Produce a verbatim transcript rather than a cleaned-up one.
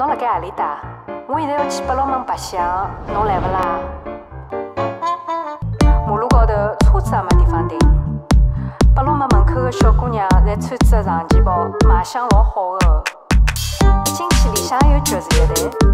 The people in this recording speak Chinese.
侬辣盖何里搭？我现在要去八龙门白相，侬来勿啦？马路高头车子也没地方停。八龙门门口的小姑娘侪穿着长旗袍，卖相老好的。进去里向有爵士乐队。